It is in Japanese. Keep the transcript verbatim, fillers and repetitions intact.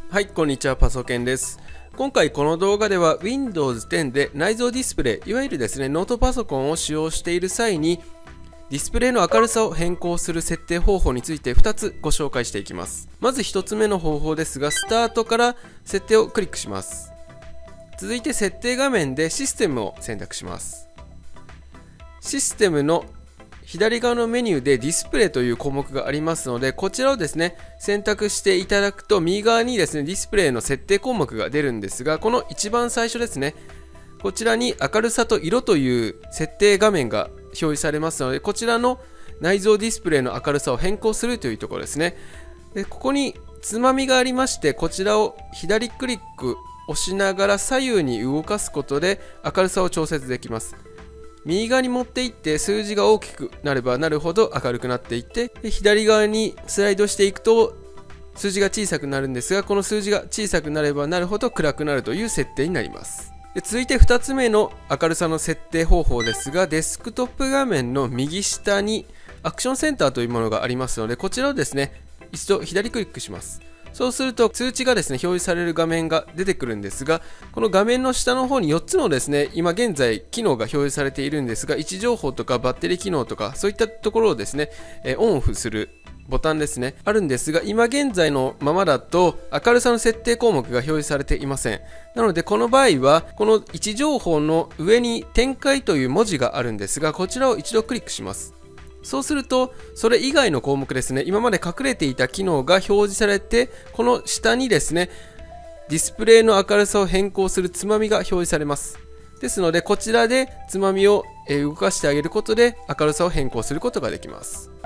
はい、こんにちは、パソケンです。今回この動画では ウィンドウズテン で内蔵ディスプレイ、いわゆるですね、ノートパソコンを使用している際にディスプレイの明るさを変更する設定方法についてふたつご紹介していきます。まずひとつめの方法ですが、スタートから設定をクリックします。続いて設定画面でシステムを選択します。システムの左側のメニューでディスプレイという項目がありますので、こちらをですね選択していただくと右側にですねディスプレイの設定項目が出るんですが、この一番最初ですね、こちらに明るさと色という設定画面が表示されますので、こちらの内蔵ディスプレイの明るさを変更するというところですね。でここにつまみがありまして、こちらを左クリック押しながら左右に動かすことで明るさを調節できます。右側に持っていって数字が大きくなればなるほど明るくなっていって、左側にスライドしていくと数字が小さくなるんですが、この数字が小さくなればなるほど暗くなるという設定になります。で続いてふたつめの明るさの設定方法ですが、デスクトップ画面の右下にアクションセンターというものがありますので、こちらをですね一度左クリックします。そうすると通知がですね表示される画面が出てくるんですが、この画面の下の方によっつのですね今現在機能が表示されているんですが、位置情報とかバッテリー機能とかそういったところをですねえオンオフするボタンですねあるんですが、今現在のままだと明るさの設定項目が表示されていません。なのでこの場合はこの位置情報の上に展開という文字があるんですが、こちらを一度クリックします。そうするとそれ以外の項目ですね、今まで隠れていた機能が表示されて、この下にですねディスプレイの明るさを変更するつまみが表示されます。ですのでこちらでつまみを動かしてあげることで明るさを変更することができます。